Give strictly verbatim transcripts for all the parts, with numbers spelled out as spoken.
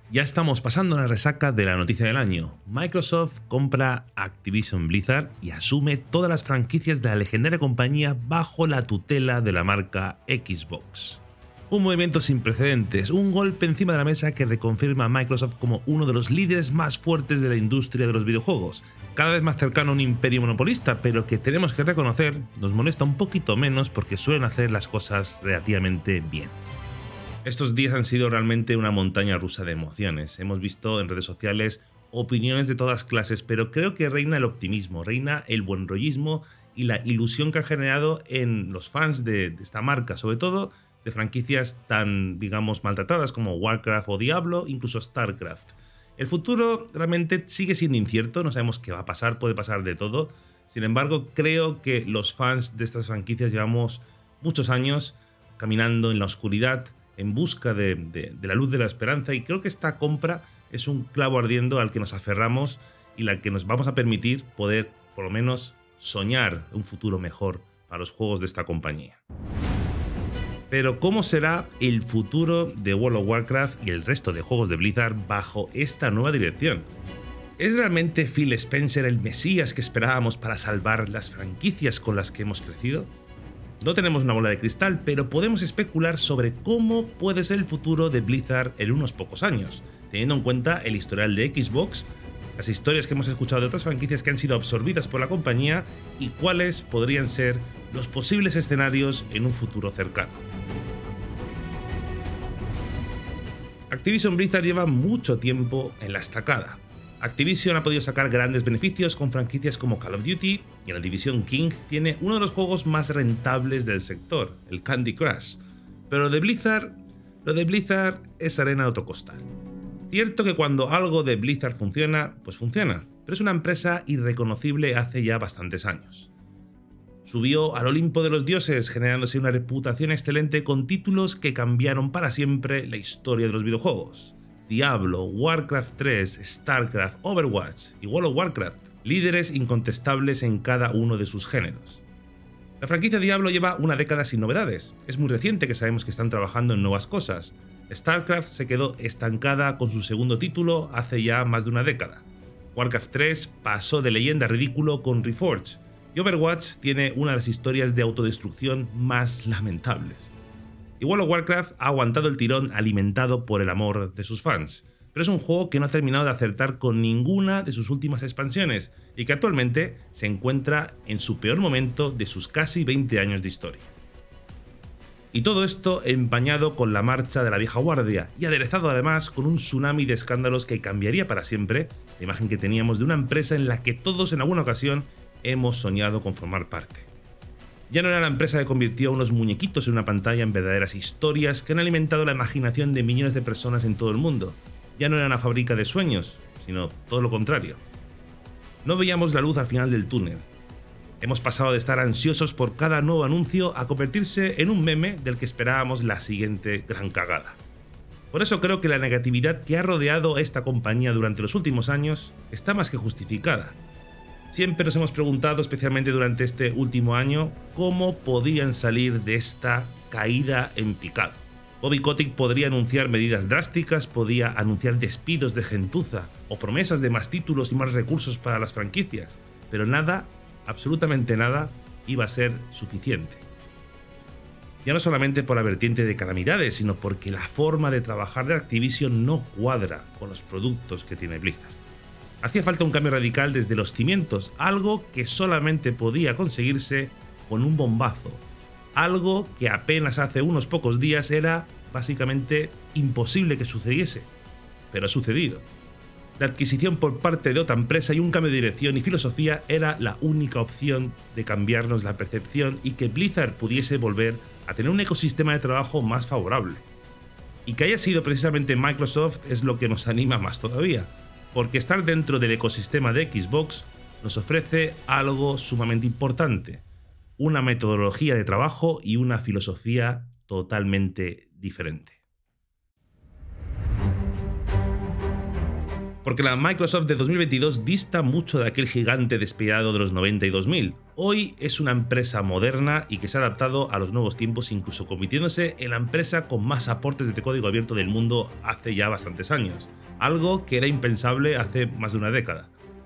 Ya estamos pasando la resaca de la noticia del año. Microsoft compra Activision Blizzard y asume todas las franquicias de la legendaria compañía bajo la tutela de la marca Xbox. Un movimiento sin precedentes, un golpe encima de la mesa que reconfirma a Microsoft como uno de los líderes más fuertes de la industria de los videojuegos, cada vez más cercano a un imperio monopolista, pero que tenemos que reconocer nos molesta un poquito menos porque suelen hacer las cosas relativamente bien. Estos días han sido realmente una montaña rusa de emociones. Hemos visto en redes sociales opiniones de todas clases, pero creo que reina el optimismo, reina el buenrollismo y la ilusión que ha generado en los fans de, de esta marca, sobre todo de franquicias tan, digamos, maltratadas como Warcraft o Diablo, incluso StarCraft. El futuro realmente sigue siendo incierto, no sabemos qué va a pasar, puede pasar de todo. Sin embargo, creo que los fans de estas franquicias llevamos muchos años caminando en la oscuridad, en busca de, de, de la luz de la esperanza, y creo que esta compra es un clavo ardiendo al que nos aferramos y la que nos vamos a permitir poder, por lo menos, soñar un futuro mejor para los juegos de esta compañía. Pero ¿cómo será el futuro de World of Warcraft y el resto de juegos de Blizzard bajo esta nueva dirección? ¿Es realmente Phil Spencer el mesías que esperábamos para salvar las franquicias con las que hemos crecido? No tenemos una bola de cristal, pero podemos especular sobre cómo puede ser el futuro de Blizzard en unos pocos años, teniendo en cuenta el historial de Xbox, las historias que hemos escuchado de otras franquicias que han sido absorbidas por la compañía y cuáles podrían ser los posibles escenarios en un futuro cercano. Activision Blizzard lleva mucho tiempo en la estacada. Activision ha podido sacar grandes beneficios con franquicias como Call of Duty, y en la división King tiene uno de los juegos más rentables del sector, el Candy Crush. Pero lo de Blizzard, lo de Blizzard es arena de otro costal. Cierto que cuando algo de Blizzard funciona, pues funciona, pero es una empresa irreconocible hace ya bastantes años. Subió al Olimpo de los dioses, generándose una reputación excelente con títulos que cambiaron para siempre la historia de los videojuegos. Diablo, Warcraft tres, StarCraft, Overwatch y World of Warcraft, líderes incontestables en cada uno de sus géneros. La franquicia Diablo lleva una década sin novedades, es muy reciente que sabemos que están trabajando en nuevas cosas. StarCraft se quedó estancada con su segundo título hace ya más de una década. Warcraft tres pasó de leyenda a ridículo con Reforged, y Overwatch tiene una de las historias de autodestrucción más lamentables. Y World of Warcraft ha aguantado el tirón alimentado por el amor de sus fans, pero es un juego que no ha terminado de acertar con ninguna de sus últimas expansiones y que actualmente se encuentra en su peor momento de sus casi veinte años de historia. Y todo esto empañado con la marcha de la vieja guardia y aderezado además con un tsunami de escándalos que cambiaría para siempre la imagen que teníamos de una empresa en la que todos en alguna ocasión hemos soñado con formar parte. Ya no era la empresa que convirtió a unos muñequitos en una pantalla en verdaderas historias que han alimentado la imaginación de millones de personas en todo el mundo. Ya no era una fábrica de sueños, sino todo lo contrario. No veíamos la luz al final del túnel. Hemos pasado de estar ansiosos por cada nuevo anuncio a convertirse en un meme del que esperábamos la siguiente gran cagada. Por eso creo que la negatividad que ha rodeado a esta compañía durante los últimos años está más que justificada. Siempre nos hemos preguntado, especialmente durante este último año, cómo podían salir de esta caída en picado. Bobby Kotick podría anunciar medidas drásticas, podía anunciar despidos de gentuza o promesas de más títulos y más recursos para las franquicias, pero nada, absolutamente nada, iba a ser suficiente. Ya no solamente por la vertiente de calamidades, sino porque la forma de trabajar de Activision no cuadra con los productos que tiene Blizzard. Hacía falta un cambio radical desde los cimientos, algo que solamente podía conseguirse con un bombazo, algo que apenas hace unos pocos días era básicamente imposible que sucediese, pero ha sucedido. La adquisición por parte de otra empresa y un cambio de dirección y filosofía era la única opción de cambiarnos la percepción y que Blizzard pudiese volver a tener un ecosistema de trabajo más favorable. Y que haya sido precisamente Microsoft es lo que nos anima más todavía, porque estar dentro del ecosistema de Xbox nos ofrece algo sumamente importante, una metodología de trabajo y una filosofía totalmente diferente. Porque la Microsoft de dos mil veintidós dista mucho de aquel gigante despedado de los noventa y dos mil, hoy es una empresa moderna y que se ha adaptado a los nuevos tiempos, incluso convirtiéndose en la empresa con más aportes de código abierto del mundo hace ya bastantes años, algo que era impensable hace más de una década.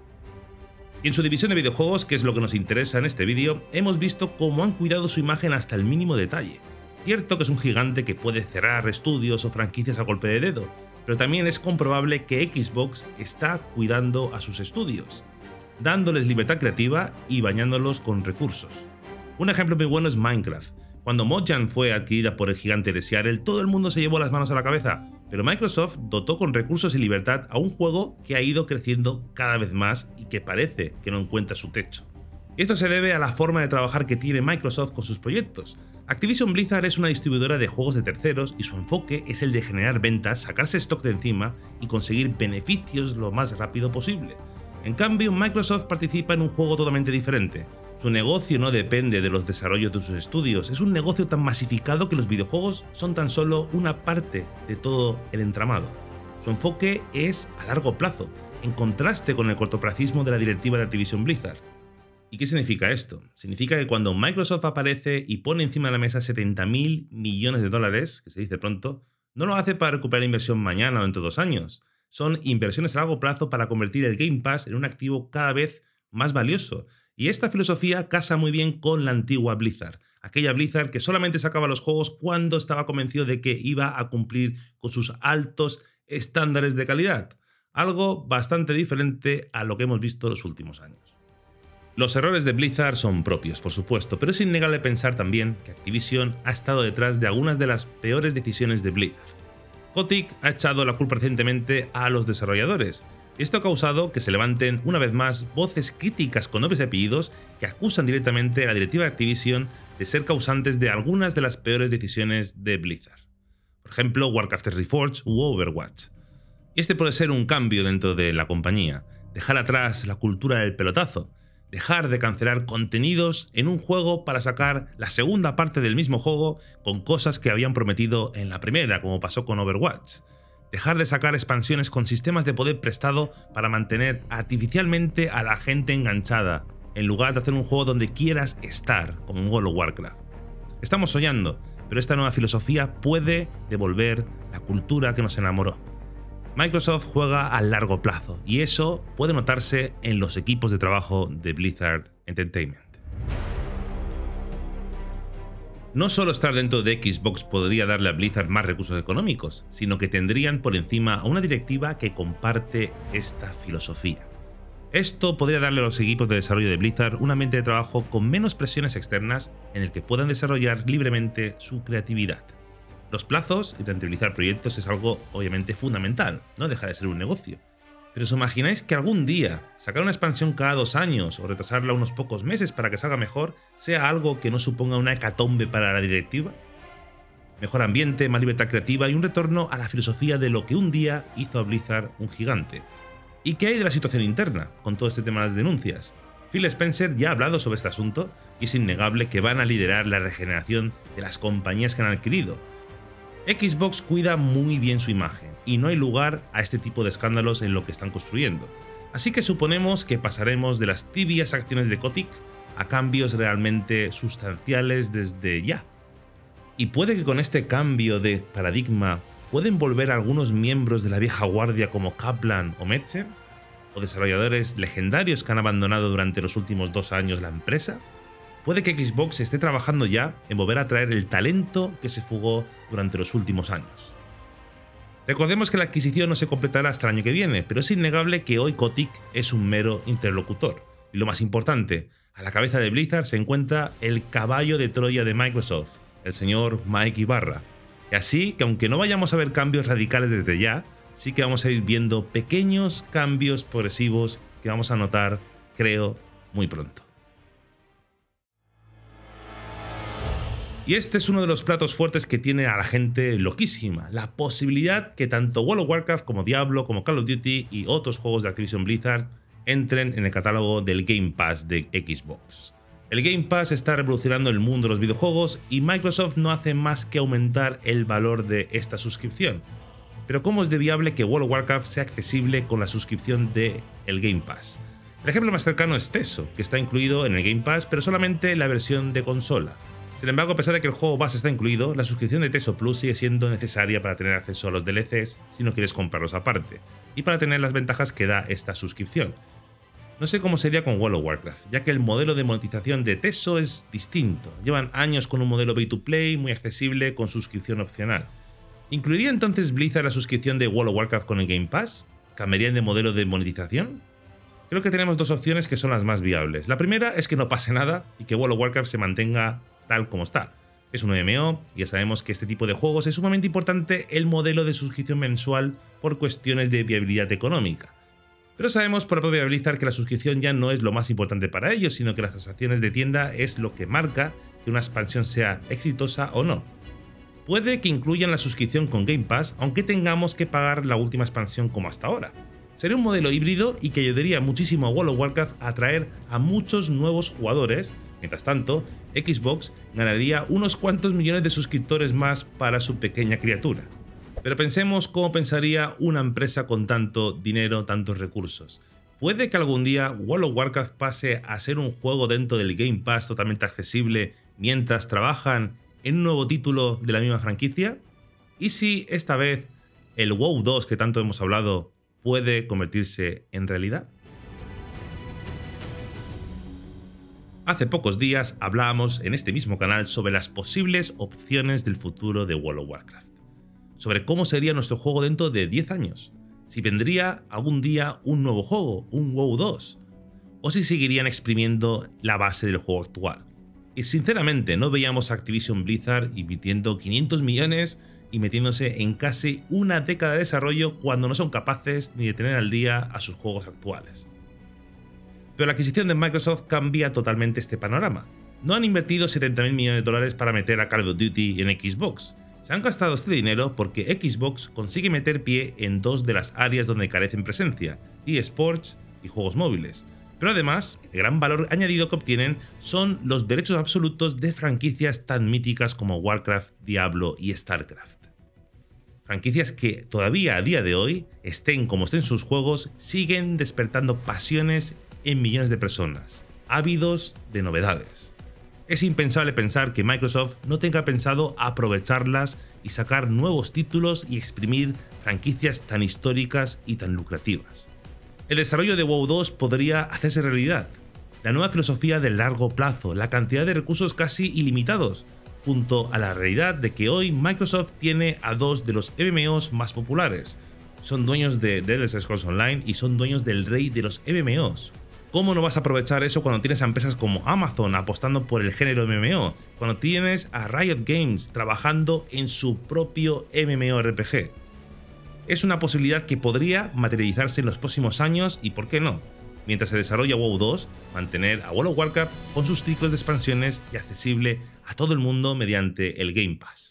Y en su división de videojuegos, que es lo que nos interesa en este vídeo, hemos visto cómo han cuidado su imagen hasta el mínimo detalle. Cierto que es un gigante que puede cerrar estudios o franquicias a golpe de dedo, pero también es comprobable que Xbox está cuidando a sus estudios, dándoles libertad creativa y bañándolos con recursos. Un ejemplo muy bueno es Minecraft. Cuando Mojang fue adquirida por el gigante de Seattle, todo el mundo se llevó las manos a la cabeza, pero Microsoft dotó con recursos y libertad a un juego que ha ido creciendo cada vez más y que parece que no encuentra su techo. Y esto se debe a la forma de trabajar que tiene Microsoft con sus proyectos. Activision Blizzard es una distribuidora de juegos de terceros y su enfoque es el de generar ventas, sacarse stock de encima y conseguir beneficios lo más rápido posible. En cambio, Microsoft participa en un juego totalmente diferente. Su negocio no depende de los desarrollos de sus estudios, es un negocio tan masificado que los videojuegos son tan solo una parte de todo el entramado. Su enfoque es a largo plazo, en contraste con el cortoplacismo de la directiva de Activision Blizzard. ¿Y qué significa esto? Significa que cuando Microsoft aparece y pone encima de la mesa setenta mil millones de dólares, que se dice pronto, no lo hace para recuperar inversión mañana o dentro de dos años. Son inversiones a largo plazo para convertir el Game Pass en un activo cada vez más valioso. Y esta filosofía casa muy bien con la antigua Blizzard. Aquella Blizzard que solamente sacaba los juegos cuando estaba convencido de que iba a cumplir con sus altos estándares de calidad. Algo bastante diferente a lo que hemos visto los últimos años. Los errores de Blizzard son propios, por supuesto, pero es innegable pensar también que Activision ha estado detrás de algunas de las peores decisiones de Blizzard. Kotick ha echado la culpa recientemente a los desarrolladores. Esto ha causado que se levanten una vez más voces críticas con nombres y apellidos que acusan directamente a la directiva de Activision de ser causantes de algunas de las peores decisiones de Blizzard. Por ejemplo, Warcraft Reforged u Overwatch. Y este puede ser un cambio dentro de la compañía, dejar atrás la cultura del pelotazo, dejar de cancelar contenidos en un juego para sacar la segunda parte del mismo juego con cosas que habían prometido en la primera, como pasó con Overwatch. Dejar de sacar expansiones con sistemas de poder prestado para mantener artificialmente a la gente enganchada, en lugar de hacer un juego donde quieras estar, como en World of Warcraft. Estamos soñando, pero esta nueva filosofía puede devolver la cultura que nos enamoró. Microsoft juega a largo plazo y eso puede notarse en los equipos de trabajo de Blizzard Entertainment. No solo estar dentro de Xbox podría darle a Blizzard más recursos económicos, sino que tendrían por encima a una directiva que comparte esta filosofía. Esto podría darle a los equipos de desarrollo de Blizzard un ambiente de trabajo con menos presiones externas en el que puedan desarrollar libremente su creatividad. Los plazos y rentabilizar proyectos es algo obviamente fundamental, no deja de ser un negocio. Pero ¿os imagináis que algún día sacar una expansión cada dos años o retrasarla unos pocos meses para que salga mejor sea algo que no suponga una hecatombe para la directiva? Mejor ambiente, más libertad creativa y un retorno a la filosofía de lo que un día hizo a Blizzard un gigante. ¿Y qué hay de la situación interna con todo este tema de las denuncias? Phil Spencer ya ha hablado sobre este asunto y es innegable que van a liderar la regeneración de las compañías que han adquirido. Xbox cuida muy bien su imagen y no hay lugar a este tipo de escándalos en lo que están construyendo. Así que suponemos que pasaremos de las tibias acciones de Kotick a cambios realmente sustanciales desde ya. Y puede que con este cambio de paradigma pueden volver algunos miembros de la vieja guardia como Kaplan o Metzen, o desarrolladores legendarios que han abandonado durante los últimos dos años la empresa. Puede que Xbox esté trabajando ya en volver a traer el talento que se fugó durante los últimos años. Recordemos que la adquisición no se completará hasta el año que viene, pero es innegable que hoy Kotick es un mero interlocutor. Y lo más importante, a la cabeza de Blizzard se encuentra el caballo de Troya de Microsoft, el señor Mike Ibarra. Y así que aunque no vayamos a ver cambios radicales desde ya, sí que vamos a ir viendo pequeños cambios progresivos que vamos a notar, creo, muy pronto. Y este es uno de los platos fuertes que tiene a la gente loquísima, la posibilidad que tanto World of Warcraft como Diablo, como Call of Duty y otros juegos de Activision Blizzard entren en el catálogo del Game Pass de Xbox. El Game Pass está revolucionando el mundo de los videojuegos y Microsoft no hace más que aumentar el valor de esta suscripción. Pero ¿cómo es de viable que World of Warcraft sea accesible con la suscripción de el Game Pass? El ejemplo más cercano es Teso, que está incluido en el Game Pass, pero solamente en la versión de consola. Sin embargo, a pesar de que el juego base está incluido, la suscripción de Teso Plus sigue siendo necesaria para tener acceso a los D L Cs si no quieres comprarlos aparte, y para tener las ventajas que da esta suscripción. No sé cómo sería con World of Warcraft, ya que el modelo de monetización de Teso es distinto. Llevan años con un modelo pay to play muy accesible con suscripción opcional. ¿Incluiría entonces Blizzard la suscripción de World of Warcraft con el Game Pass? ¿Cambiarían de modelo de monetización? Creo que tenemos dos opciones que son las más viables. La primera es que no pase nada y que World of Warcraft se mantenga tal como está. Es un M M O y ya sabemos que este tipo de juegos es sumamente importante el modelo de suscripción mensual por cuestiones de viabilidad económica. Pero sabemos por la propia Blizzard que la suscripción ya no es lo más importante para ellos, sino que las transacciones de tienda es lo que marca que una expansión sea exitosa o no. Puede que incluyan la suscripción con Game Pass, aunque tengamos que pagar la última expansión como hasta ahora. Sería un modelo híbrido y que ayudaría muchísimo a World of Warcraft a atraer a muchos nuevos jugadores. Mientras tanto, Xbox ganaría unos cuantos millones de suscriptores más para su pequeña criatura. Pero pensemos cómo pensaría una empresa con tanto dinero, tantos recursos. ¿Puede que algún día World of Warcraft pase a ser un juego dentro del Game Pass totalmente accesible mientras trabajan en un nuevo título de la misma franquicia? ¿Y si esta vez el WoW dos que tanto hemos hablado puede convertirse en realidad? Hace pocos días hablábamos en este mismo canal sobre las posibles opciones del futuro de World of Warcraft. Sobre cómo sería nuestro juego dentro de diez años. Si vendría algún día un nuevo juego, un WoW dos. O si seguirían exprimiendo la base del juego actual. Y sinceramente no veíamos a Activision Blizzard invirtiendo quinientos millones y metiéndose en casi una década de desarrollo cuando no son capaces ni de tener al día a sus juegos actuales. Pero la adquisición de Microsoft cambia totalmente este panorama. No han invertido setenta mil millones de dólares para meter a Call of Duty en Xbox. Se han gastado este dinero porque Xbox consigue meter pie en dos de las áreas donde carecen presencia, eSports y juegos móviles. Pero además, el gran valor añadido que obtienen son los derechos absolutos de franquicias tan míticas como Warcraft, Diablo y StarCraft. Franquicias que todavía a día de hoy, estén como estén sus juegos, siguen despertando pasiones en millones de personas, ávidos de novedades. Es impensable pensar que Microsoft no tenga pensado aprovecharlas y sacar nuevos títulos y exprimir franquicias tan históricas y tan lucrativas. El desarrollo de WoW dos podría hacerse realidad. La nueva filosofía del largo plazo, la cantidad de recursos casi ilimitados, junto a la realidad de que hoy Microsoft tiene a dos de los M M Os más populares. Son dueños de The Elder Scrolls Online y son dueños del rey de los M M Os. ¿Cómo no vas a aprovechar eso cuando tienes a empresas como Amazon apostando por el género M M O? Cuando tienes a Riot Games trabajando en su propio MMORPG. Es una posibilidad que podría materializarse en los próximos años y, ¿por qué no? Mientras se desarrolla WoW dos, mantener a World of Warcraft con sus ciclos de expansiones y accesible a todo el mundo mediante el Game Pass.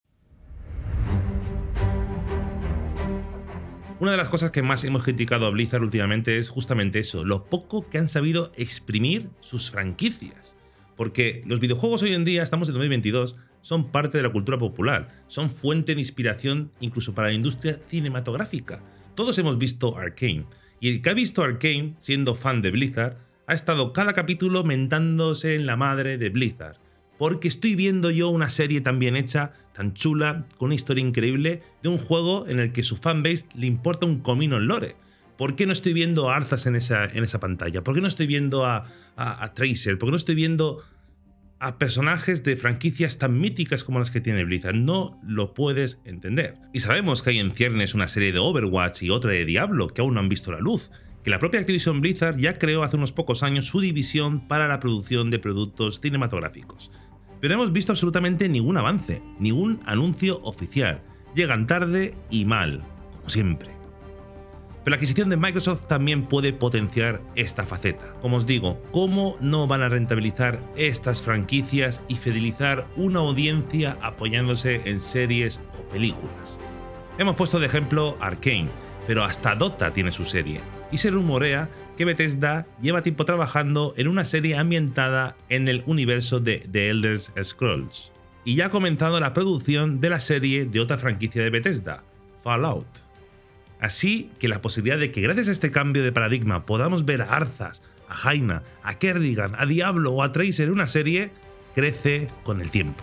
Una de las cosas que más hemos criticado a Blizzard últimamente es justamente eso, lo poco que han sabido exprimir sus franquicias. Porque los videojuegos hoy en día, estamos en dos mil veintidós, son parte de la cultura popular, son fuente de inspiración incluso para la industria cinematográfica. Todos hemos visto Arcane, y el que ha visto Arcane, siendo fan de Blizzard, ha estado cada capítulo mentándose en la madre de Blizzard. Porque estoy viendo yo una serie tan bien hecha, tan chula, con una historia increíble, de un juego en el que su fanbase le importa un comino el lore. ¿Por qué no estoy viendo a Arthas en esa, en esa pantalla? ¿Por qué no estoy viendo a, a, a Tracer? ¿Por qué no estoy viendo a personajes de franquicias tan míticas como las que tiene Blizzard? No lo puedes entender. Y sabemos que hay en ciernes una serie de Overwatch y otra de Diablo que aún no han visto la luz. Que la propia Activision Blizzard ya creó hace unos pocos años su división para la producción de productos cinematográficos. Pero no hemos visto absolutamente ningún avance, ningún anuncio oficial. Llegan tarde y mal, como siempre. Pero la adquisición de Microsoft también puede potenciar esta faceta. Como os digo, ¿cómo no van a rentabilizar estas franquicias y fidelizar una audiencia apoyándose en series o películas? Hemos puesto de ejemplo Arcane, pero hasta Dota tiene su serie. Y se rumorea que Bethesda lleva tiempo trabajando en una serie ambientada en el universo de The Elder Scrolls. Y ya ha comenzado la producción de la serie de otra franquicia de Bethesda, Fallout. Así que la posibilidad de que gracias a este cambio de paradigma podamos ver a Arthas, a Jaina, a Kerrigan, a Diablo o a Tracer en una serie, crece con el tiempo.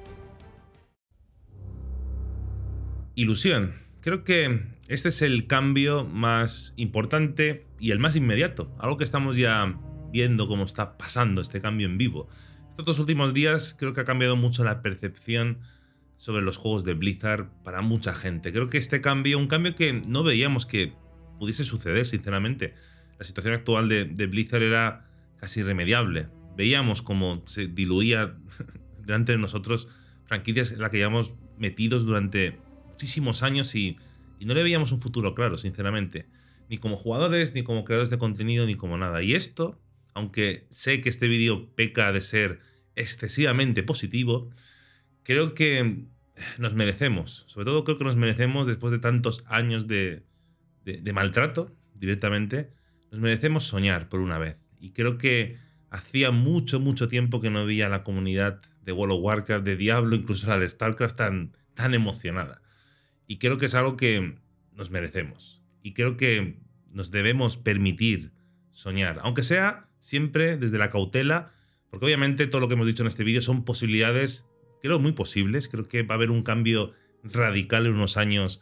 Ilusión. Creo que este es el cambio más importante y el más inmediato. Algo que estamos ya viendo cómo está pasando este cambio en vivo. Estos dos últimos días creo que ha cambiado mucho la percepción sobre los juegos de Blizzard para mucha gente. Creo que este cambio, un cambio que no veíamos que pudiese suceder, sinceramente. La situación actual de, de Blizzard era casi irremediable. Veíamos cómo se diluía delante de nosotros franquicias en las que llevamos metidos durante muchísimos años y, y no le veíamos un futuro claro, sinceramente. Ni como jugadores, ni como creadores de contenido, ni como nada. Y esto, aunque sé que este vídeo peca de ser excesivamente positivo, creo que nos merecemos. Sobre todo creo que nos merecemos, después de tantos años de, de, de maltrato, directamente, nos merecemos soñar por una vez. Y creo que hacía mucho, mucho tiempo que no veía la comunidad de World of Warcraft, de Diablo, incluso la de StarCraft, tan, tan emocionada. Y creo que es algo que nos merecemos. Y creo que nos debemos permitir soñar. Aunque sea siempre desde la cautela, porque obviamente todo lo que hemos dicho en este vídeo son posibilidades, creo, muy posibles. Creo que va a haber un cambio radical en unos años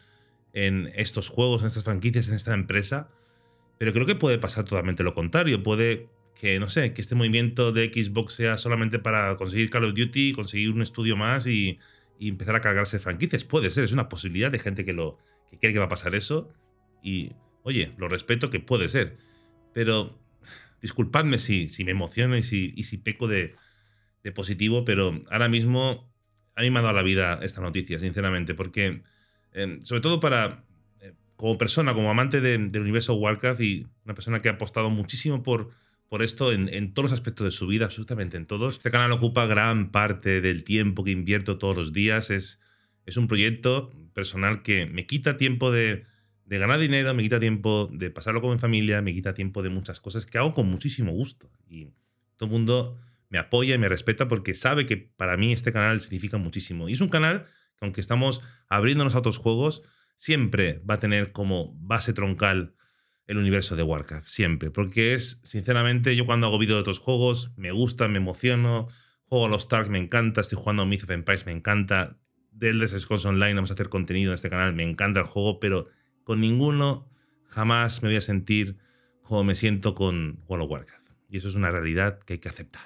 en estos juegos, en estas franquicias, en esta empresa. Pero creo que puede pasar totalmente lo contrario. Puede que, no sé, que este movimiento de Xbox sea solamente para conseguir Call of Duty, conseguir un estudio más y... y empezar a cargarse franquicias. Puede ser, es una posibilidad de gente que, lo, que cree que va a pasar eso. Y, oye, lo respeto, que puede ser. Pero disculpadme si, si me emociono y si, y si peco de, de positivo, pero ahora mismo a mí me ha dado la vida esta noticia, sinceramente, porque, eh, sobre todo para, eh, como persona, como amante de, del universo Warcraft y una persona que ha apostado muchísimo por... por esto en, en todos los aspectos de su vida, absolutamente en todos. Este canal ocupa gran parte del tiempo que invierto todos los días. Es, es un proyecto personal que me quita tiempo de, de ganar dinero, me quita tiempo de pasarlo con mi familia, me quita tiempo de muchas cosas que hago con muchísimo gusto. Y todo el mundo me apoya y me respeta porque sabe que para mí este canal significa muchísimo. Y es un canal que, aunque estamos abriéndonos a otros juegos, siempre va a tener como base troncal el universo de Warcraft, siempre, porque es, sinceramente, yo cuando hago vídeos de otros juegos, me gusta, me emociono, juego a los Stark, me encanta, estoy jugando a Myth of Empires, me encanta, de Elder Scrolls Online, vamos a hacer contenido en este canal, me encanta el juego, pero con ninguno jamás me voy a sentir como me siento con World of Warcraft, y eso es una realidad que hay que aceptar.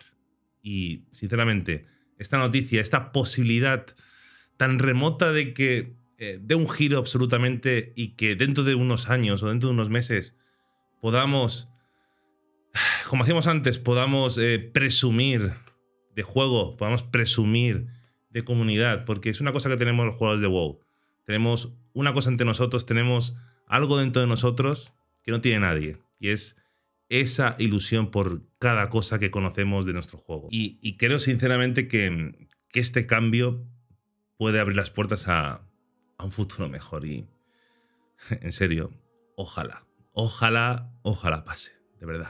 Y, sinceramente, esta noticia, esta posibilidad tan remota de que Eh, de un giro absolutamente y que dentro de unos años o dentro de unos meses podamos, como hacíamos antes, podamos eh, presumir de juego, podamos presumir de comunidad, porque es una cosa que tenemos los jugadores de WoW. Tenemos una cosa entre nosotros, tenemos algo dentro de nosotros que no tiene nadie, y es esa ilusión por cada cosa que conocemos de nuestro juego. Y, y creo sinceramente que, que este cambio puede abrir las puertas a a un futuro mejor y, en serio, ojalá, ojalá, ojalá pase, de verdad.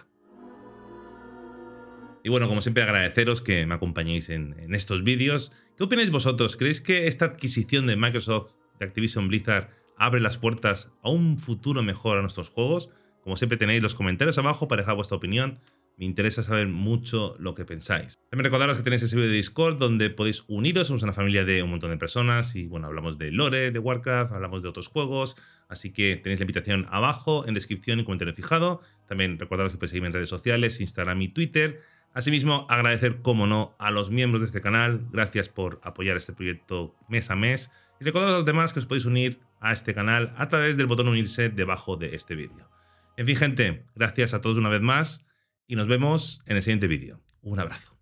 Y bueno, como siempre, agradeceros que me acompañéis en, en estos vídeos. ¿Qué opináis vosotros? ¿Creéis que esta adquisición de Microsoft, de Activision Blizzard, abre las puertas a un futuro mejor a nuestros juegos? Como siempre, tenéis los comentarios abajo para dejar vuestra opinión. Me interesa saber mucho lo que pensáis. También recordaros que tenéis ese vídeo de Discord donde podéis uniros. Somos una familia de un montón de personas y, bueno, hablamos de lore, de Warcraft, hablamos de otros juegos. Así que tenéis la invitación abajo, en descripción y comentario fijado. También recordaros que podéis seguirme en redes sociales, Instagram y Twitter. Asimismo, agradecer, como no, a los miembros de este canal. Gracias por apoyar este proyecto mes a mes. Y recordaros a los demás que os podéis unir a este canal a través del botón unirse debajo de este vídeo. En fin, gente, gracias a todos una vez más. Y nos vemos en el siguiente vídeo. Un abrazo.